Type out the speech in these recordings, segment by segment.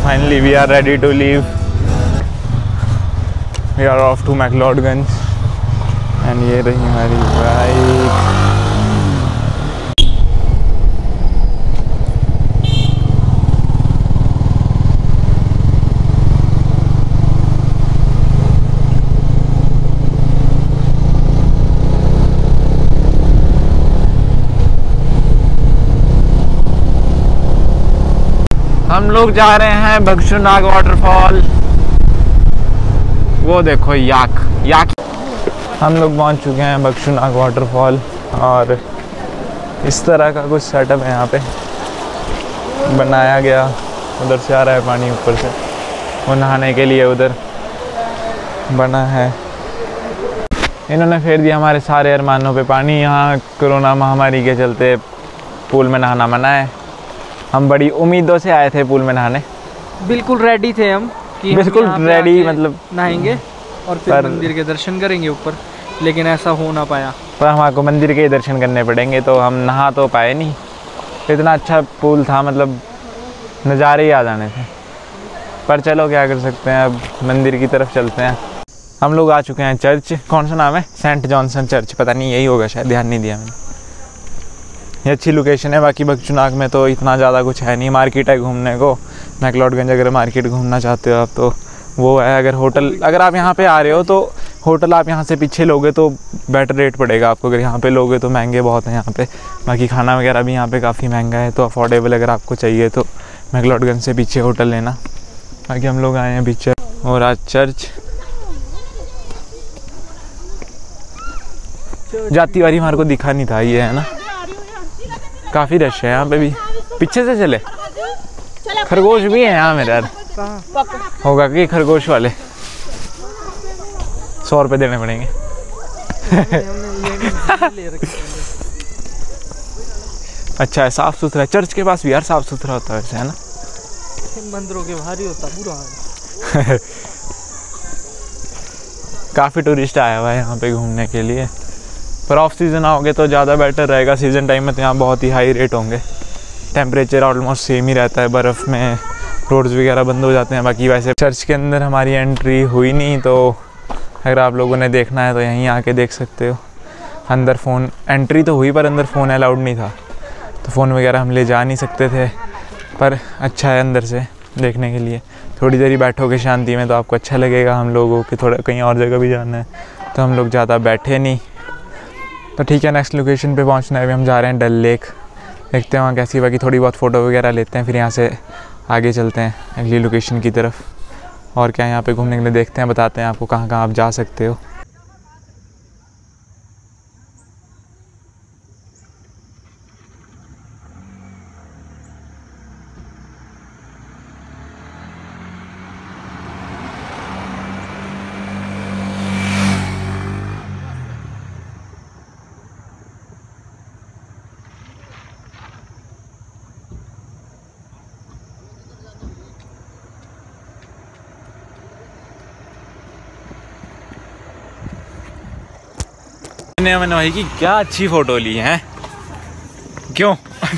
finally we are ready to leave. We are off to McLeodganj and ये रही हमारी bike. हम लोग जा रहे हैं बक्शुनाग वाटरफॉल। वो देखो याक। हम लोग पहुंच चुके हैं बक्शुनाग वाटरफॉल और इस तरह का कुछ सेटअप है यहाँ पे बनाया गया। उधर से आ रहा है पानी ऊपर से, वो नहाने के लिए उधर बना है। इन्होंने फेर दिया हमारे सारे अरमानों पे पानी। यहाँ कोरोना महामारी के चलते पूल में नहाना मना है। हम बड़ी उम्मीदों से आए थे पूल में नहाने, बिल्कुल रेडी थे हम कि बिल्कुल रेडी, मतलब नहाएंगे और फिर मंदिर के दर्शन करेंगे ऊपर, लेकिन ऐसा हो ना पाया। पर हमारे मंदिर के ही दर्शन करने पड़ेंगे, तो हम नहा तो पाए नहीं। इतना अच्छा पूल था, मतलब नज़ारे ही आ जाने थे। पर चलो क्या कर सकते हैं, अब मंदिर की तरफ चलते हैं। हम लोग आ चुके हैं चर्च। कौन सा नाम है? सेंट जॉनसन चर्च, पता नहीं यही होगा शायद, ध्यान नहीं दिया मैंने। ये अच्छी लोकेशन है। बाकी बक्शुनाग में तो इतना ज़्यादा कुछ है नहीं। मार्केट है घूमने को, मैक्लोडगंज अगर मार्केट घूमना चाहते हो आप तो वो है। अगर होटल, अगर आप यहाँ पे आ रहे हो तो होटल आप यहाँ से पीछे लोगे तो बेटर रेट पड़ेगा आपको। अगर यहाँ पे लोगे तो महंगे बहुत हैं यहाँ पे। बाकी खाना वगैरह भी यहाँ पे काफ़ी महंगा है, तो अफोर्डेबल अगर आपको चाहिए तो मैक्लोडगंज से पीछे होटल लेना। बाकी हम लोग आए हैं बीच और आज चर्च। जाती वारी हमारे को दिखा नहीं था, ये है ना, काफ़ी रश है यहाँ पे भी। पीछे से चले, खरगोश भी है यहाँ मेरे यार। होगा कि खरगोश वाले 100 रुपये देने पड़ेंगे। अच्छा है, साफ सुथरा है। चर्च के पास भी यार साफ सुथरा होता है वैसे, है ना। मंदिरों के बाहर ही होता बुरा हाल। काफ़ी टूरिस्ट आया हुआ है यहाँ पे घूमने के लिए। पर ऑफ सीज़न आओगे तो ज़्यादा बेटर रहेगा। सीज़न टाइम में तो यहाँ बहुत ही हाई रेट होंगे। टेम्परेचर ऑलमोस्ट सेम ही रहता है, बर्फ़ में रोड्स वगैरह बंद हो जाते हैं। बाकी वैसे चर्च के अंदर हमारी एंट्री हुई नहीं, तो अगर आप लोगों ने देखना है तो यहीं आके देख सकते हो। अंदर फ़ोन एंट्री तो हुई पर अंदर फ़ोन अलाउड नहीं था, तो फ़ोन वगैरह हम ले जा नहीं सकते थे। पर अच्छा है अंदर से देखने के लिए। थोड़ी देर ही बैठोगे शांति में तो आपको अच्छा लगेगा। हम लोगों के थोड़ा कहीं और जगह भी जाना है, तो हम लोग ज़्यादा बैठे नहीं। तो ठीक है, नेक्स्ट लोकेशन पे पहुंचना है। अभी हम जा रहे हैं डल लेक, देखते हैं वहाँ कैसी। बाकी थोड़ी बहुत फ़ोटो वगैरह लेते हैं, फिर यहाँ से आगे चलते हैं अगली लोकेशन की तरफ। और क्या यहाँ पे घूमने के लिए देखते हैं, बताते हैं आपको कहाँ कहाँ आप जा सकते हो। मैंने भाई की क्या अच्छी फोटो ली है, क्यों?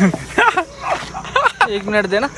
1 मिनट देना।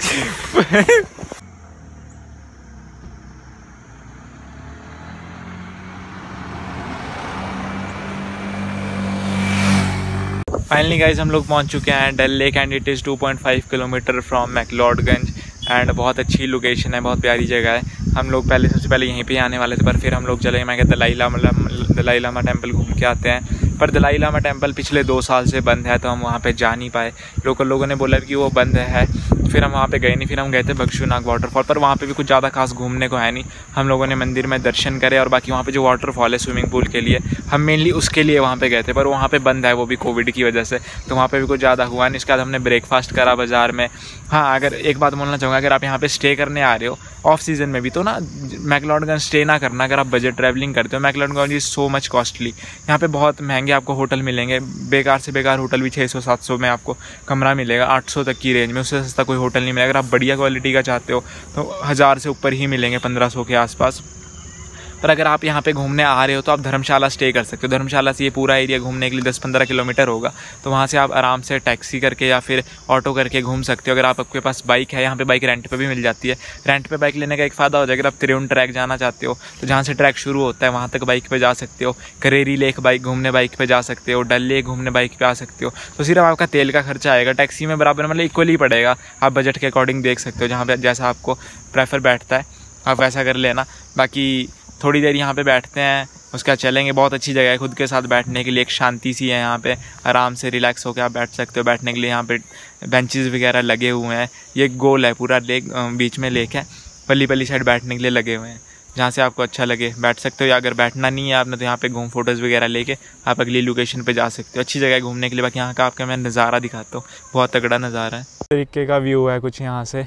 फाइनली गाइज हम लोग पहुंच चुके हैं Dal lake and it is 2.5 kilometre from McLeodganj. And बहुत अच्छी लोकेशन है, बहुत प्यारी जगह है। हम लोग सबसे पहले यहीं पे आने वाले थे, पर फिर हम लोग चले, मैं कहता दलाई लामा टेम्पल घूम के आते हैं। पर दलाई लामा टेम्पल पिछले 2 साल से बंद है, तो हम वहाँ पे जा नहीं पाए। लोकल लोगों ने बोला कि वो बंद है, फिर हम वहाँ पे गए नहीं। फिर हम गए थे बक्शुनाग वाटरफॉल, पर वहाँ पे भी कुछ ज़्यादा खास घूमने को है नहीं। हम लोगों ने मंदिर में दर्शन करे और बाकी वहाँ पे जो वाटरफॉल है स्विमिंग पूल के लिए, हम मेनली उसके लिए वहाँ पे गए थे, पर वहाँ पे बंद है, वो भी कोविड की वजह से। तो वहाँ पे भी कुछ ज़्यादा हुआ नहीं। इसके बाद हमने ब्रेकफास्ट करा बाज़ार में। हाँ, अगर एक बात बोलना चाहूँगा, अगर आप यहाँ पे स्टे करने आ रहे हो ऑफ सीज़न में भी, तो ना मैक्लोडगंज स्टे ना करना। अगर आप बजट ट्रैवलिंग करते हो, McLeodganj is so much costly. यहाँ पे बहुत महंगे आपको होटल मिलेंगे। बेकार से बेकार होटल भी 600-700 में आपको कमरा मिलेगा, 800 तक की रेंज में। उससे सस्ता कोई होटल नहीं मिलेगा। अगर आप बढ़िया क्वालिटी का चाहते हो तो 1000 से ऊपर ही मिलेंगे, 1500 के आसपास। पर अगर आप यहाँ पे घूमने आ रहे हो तो आप धर्मशाला स्टे कर सकते हो। धर्मशाला से ये पूरा एरिया घूमने के लिए 10-15 किलोमीटर होगा, तो वहाँ से आप आराम से टैक्सी करके या फिर ऑटो करके घूम सकते हो। अगर आपके पास बाइक है, यहाँ पे बाइक रेंट पे भी मिल जाती है। रेंट पे बाइक लेने का एक फ़ायदा हो जाएगा, अगर आप त्रिउंड ट्रैक जाना चाहते हो तो जहाँ से ट्रैक शुरू होता है वहाँ तक बाइक पे जा सकते हो। करेरी लेक बाइक घूमने बाइक पे जा सकते हो, डल लेक घूमने बाइक पे आ सकते हो। तो सिर्फ आपका तेल का खर्चा आएगा, टैक्सी में बराबर मतलब इक्वली पड़ेगा। आप बजट के अकॉर्डिंग देख सकते हो, जहाँ पे जैसा आपको प्रेफर बैठता है आप वैसा कर लेना। बाकी थोड़ी देर यहाँ पे बैठते हैं, उसका चलेंगे। बहुत अच्छी जगह है खुद के साथ बैठने के लिए, एक शांति सी है यहाँ पे, आराम से रिलैक्स होकर आप बैठ सकते हो। बैठने के लिए यहाँ पे बेंचेस वगैरह लगे हुए हैं। ये गोल है पूरा लेक, बीच में लेक है, पल्ली पल्ली साइड बैठने के लिए लगे हुए हैं, जहाँ से आपको अच्छा लगे बैठ सकते हो। या अगर बैठना नहीं है आपने तो यहाँ पे घूम फोटोज़ वगैरह लेके आप अगली लोकेशन पे जा सकते हो। अच्छी जगह है घूमने के लिए। बाकी यहाँ का आपका मैं नज़ारा दिखाता हूँ, बहुत तगड़ा नज़ारा है। तरीके का व्यू है कुछ यहाँ से,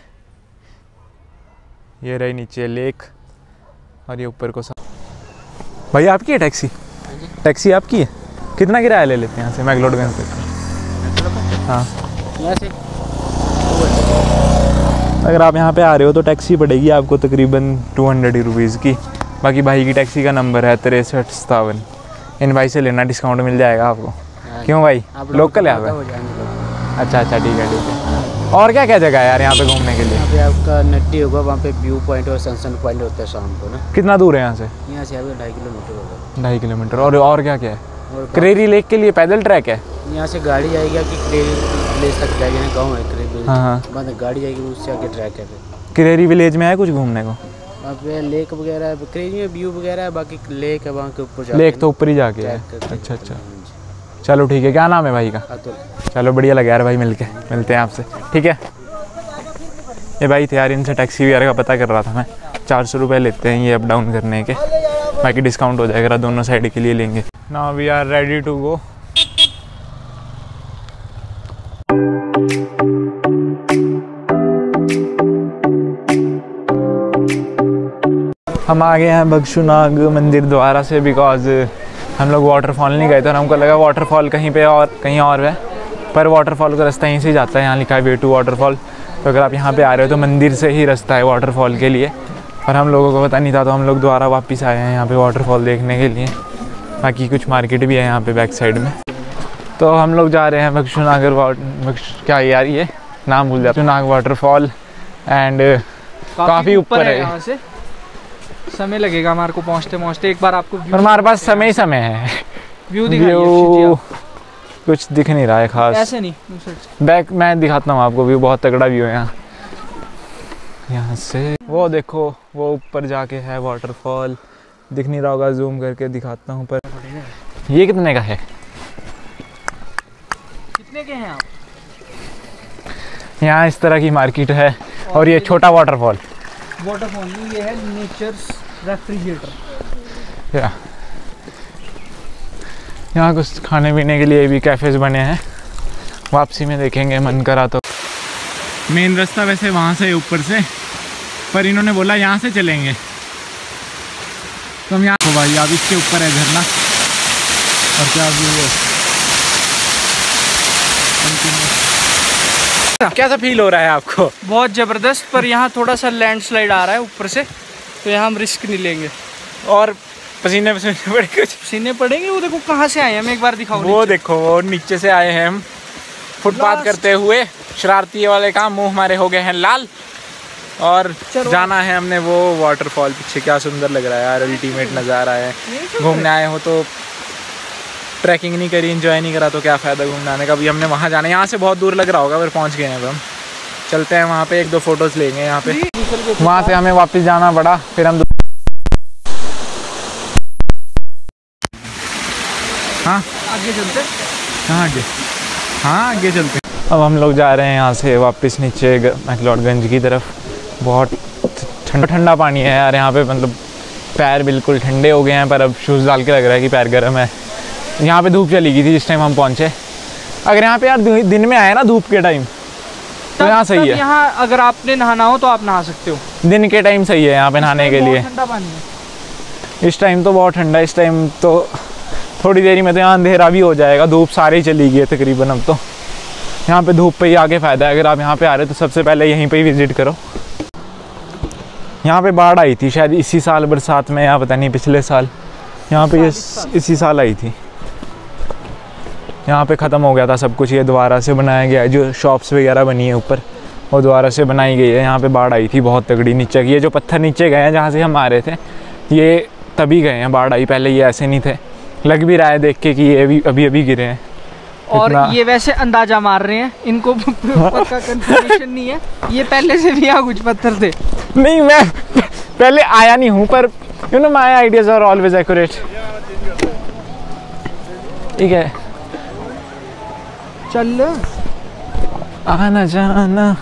ये रही नीचे लेक और ये ऊपर को भाई आपकी है टैक्सी? टैक्सी आपकी है? कितना किराया ले लेते हैं यहाँ से मैक्लोडगंज तक? हाँ, अगर आप यहाँ पे आ रहे हो तो टैक्सी पड़ेगी आपको तकरीबन 200 रुपीज़ की। बाकी भाई की टैक्सी का नंबर है 6357। इन भाई से लेना, डिस्काउंट मिल जाएगा आपको। क्यों भाई, लोकल है यहाँ पे? अच्छा अच्छा, ठीक है ठीक है। और क्या क्या जगह है यार यहाँ पे घूमने के लिए? यहाँ पे आपका नड्डी होगा, वहाँ पे व्यू पॉइंट और सनसेट पॉइंट होता है शाम को ना। कितना दूर है यहाँ से? यहाँ से 2.5 किलोमीटर होगा। 2.5 किलोमीटर। और क्या क्या है? करेरी लेक के लिए पैदल ट्रैक है? यहाँ से गाड़ी जाएगी कि करेरी विलेज तक जाएगी ना, गाँव है करेरी। हाँ, मतलब गाड़ी जाएगी उससे आगे ट्रैक है। करेरी विलेज में है कुछ घूमने को? वहाँ पे लेक वगैरह है, करेरी में व्यू वगैरह है, बाकी लेक है वहाँ के ऊपर। लेक तो ऊपर ही जाके है। अच्छा अच्छा, चलो ठीक है। क्या नाम है भाई का? चलो बढ़िया लगा यार भाई मिलते हैं आपसे, ठीक है। ये भाई थे यार, इनसे टैक्सी वगैरह का पता कर रहा था मैं। 400 रुपये लेते हैं ये अप डाउन करने के, बाकी डिस्काउंट हो जाएगा, दोनों साइड के लिए लेंगे। Now we are ready to go. हम आ गए हैं बगशुनाग मंदिर द्वारा से, बिकॉज हम लोग वाटरफॉल नहीं गए थे और हमको लगा वाटरफॉल कहीं पे और कहीं और है, पर वाटरफॉल का रास्ता यहीं से जाता है। यहाँ लिखा है वे टू वाटरफॉल। तो अगर आप यहाँ पे आ रहे हो तो मंदिर से ही रास्ता है वाटरफॉल के लिए, और हम लोगों को पता नहीं था, तो हम लोग दोबारा वापस आए हैं यहाँ पे वाटरफॉल देखने के लिए। बाकी कुछ मार्केट भी है यहाँ पे बैक साइड में। तो हम लोग जा रहे हैं बगशुनाग क्या यार ये नाम भूल जाते, बगशुनाग वाटरफॉल। एंड काफ़ी ऊपर है यहाँ से, समय लगेगा हमारे को पहुँचते। एक बार आपको हमारे पास समय है। व्यू कुछ दिख नहीं रहा है खास, ऐसे नहीं बैक मैं दिखाता हूँ आपको। व्यू बहुत तगड़ा व्यू है यहाँ से। वो देखो वो ऊपर जाके है वाटरफॉल, दिख नहीं रहा होगा, जूम करके दिखाता हूँ। पर ये कितने का है? कितने के हैं आप? यहाँ इस तरह की मार्केट है। और ये छोटा वाटरफॉल नहीं, ये है नेचर्स रेफ्रिजरेटर। यहाँ कुछ खाने पीने के लिए भी कैफ़ेज़ बने हैं, वापसी में देखेंगे मन करा तो। मेन रास्ता वैसे वहाँ से ऊपर से, पर इन्होंने बोला यहाँ से चलेंगे तो हम यहाँ तो भाई अब इसके ऊपर है झरना। और क्या व्यू है, कैसा फील हो रहा है आपको? बहुत ज़बरदस्त, पर यहाँ थोड़ा सा लैंडस्लाइड आ रहा है ऊपर से, तो यहाँ हम रिस्क नहीं लेंगे। और पसीने पड़े, कुछ पसीने पड़ेंगे। वो देखो कहाँ से आए हैं, हमें एक बार दिखाओ। वो देखो वो नीचे से आए हैं हम फुटपाथ करते हुए, शरारती वाले काम, मुंह हमारे हो गए हैं लाल। और जाना है हमने वो वाटरफॉल। पीछे क्या सुंदर लग रहा है यार, अल्टीमेट नज़ारा है। घूमने आए हो तो ट्रैकिंग नहीं करी, एंजॉय नहीं करा तो क्या फ़ायदा घूमने आने का। अभी हमने वहाँ जाना है, यहाँ से बहुत दूर लग रहा होगा, पर पहुँच गए हैं अब हम। चलते हैं वहाँ पे, 1-2 फ़ोटोज़ लेंगे यहाँ पे। वहाँ से हमें वापस जाना पड़ा, फिर हम हाँ आगे चलते। कहाँ आगे? हाँ आगे चलते। अब हम लोग जा रहे हैं यहाँ से वापस नीचे मैक्लोडगंज की तरफ। बहुत ठंडा पानी है यार यहाँ पे, मतलब पैर बिल्कुल ठंडे हो गए हैं। पर अब शूज़ डाल के लग रहा है कि पैर गर्म है। यहाँ पे धूप चली गई थी जिस टाइम हम पहुँचे। अगर यहाँ पे यार दिन में आए ना धूप के टाइम तो यहाँ सही है। यहाँ अगर आपने नहाना हो तो आप नहा सकते हो, दिन के टाइम सही है यहाँ पे नहाने के लिए। ठंडा पानी है इस टाइम तो बहुत ठंडा है। इस टाइम तो थोड़ी देरी में तो यहाँ अंधेरा भी हो जाएगा, धूप सारी चली गई है तकरीबन। अब तो यहाँ पे धूप पे ही आगे फ़ायदा है। अगर आप यहाँ पे आ रहे हो तो सबसे पहले यहीं पे ही विज़िट करो। यहाँ पे बाढ़ आई थी शायद इसी साल बरसात में, या पता नहीं पिछले साल। यहाँ पे ये इसी साल आई थी। यहाँ पे ख़त्म हो गया था सब कुछ, ये दोबारा से बनाया गया है। जो शॉप्स वगैरह बनी है ऊपर वो दोबारा से बनाई गई है। यहाँ पे बाढ़ आई थी बहुत तगड़ी नीचे की। ये जो पत्थर नीचे गए हैं जहाँ से हम आ रहे थे, ये तभी गए हैं, बाढ़ आई। पहले ये ऐसे नहीं थे। लग भी रहा है देख के कि ये अभी अभी गिरे हैं। और ये वैसे अंदाजा मार रहे हैं, इनको पक्का कंफर्मेशन नहीं है। ये पहले से भी यहाँ कुछ पत्थर थे। नहीं, मैं पहले आया नहीं हूँ, पर you know my ideas are always accurate. ठीक है, चल आना जाना।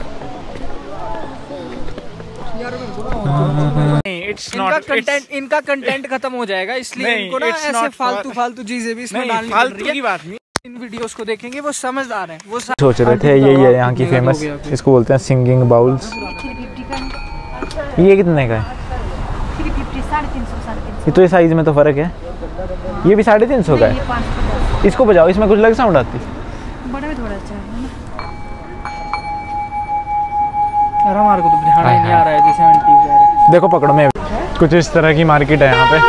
इनका कंटेंट खत्म हो जाएगा, इसलिए इनको ना ऐसे फालतू चीजें भी इसमें डालनी पड़ रही है। की बात नहीं, इन वीडियोस को देखेंगे वो समझदार हैं। वो सोच रहे थे यही है यहाँ की फेमस, इसको बोलते हैं सिंगिंग बाउल्स। ये कितने का है? 350 तो ये साइज में तो फ़र्क है। ये भी 350 का है। इसको बजाओ, इसमें कुछ अलग साउंड आती है। बड़ा में थोड़ा अच्छा है ना। हमारे को तो दिखाना नहीं आ रहा है जैसे आंटी बजा रहे। देखो पकड़ो, में कुछ इस तरह की मार्केट है यहाँ पे।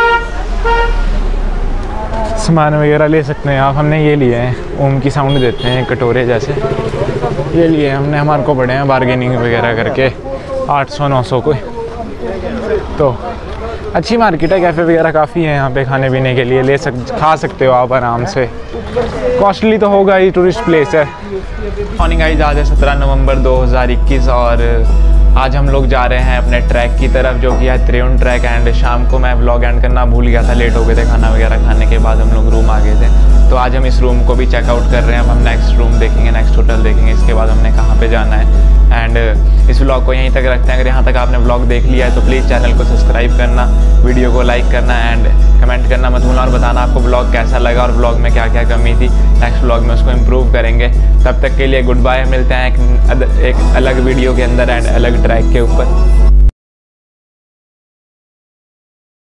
सामान वगैरह ले सकते हैं आप। हमने ये लिए हैं, ओम की साउंड देते हैं कटोरे जैसे, ये लिए हमने। हमारे को पड़े हैं बार्गेनिंग वगैरह करके 800-900 को। तो अच्छी मार्केट है, कैफ़े वगैरह काफ़ी है यहाँ पे खाने पीने के लिए। खा सकते हो आप आराम से। कॉस्टली तो होगा ही, टूरिस्ट प्लेस है। मॉर्निंग गाइस, आज है 17 नवंबर 2021 और आज हम लोग जा रहे हैं अपने ट्रैक की तरफ, जो कि है त्रिउंड ट्रैक। एंड शाम को मैं व्लॉग एंड करना भूल गया था, लेट हो गए थे। खाना वगैरह खाने के बाद हम लोग रूम आ गए थे। तो आज हम इस रूम को भी चेकआउट कर रहे हैं। अब हम नेक्स्ट रूम देखेंगे, नेक्स्ट होटल देखेंगे, इसके बाद हमने कहाँ पे जाना है। एंड इस व्लॉग को यहीं तक रखते हैं। अगर यहाँ तक आपने व्लॉग देख लिया है तो प्लीज़ चैनल को सब्सक्राइब करना, वीडियो को लाइक करना एंड कमेंट करना मत भूलना, और बताना आपको व्लॉग कैसा लगा और व्लॉग में क्या क्या कमी थी। नेक्स्ट व्लॉग में उसको इम्प्रूव करेंगे। तब तक के लिए गुड बाय, मिलते हैं एक अलग वीडियो के अंदर एंड अलग ट्रैक के ऊपर।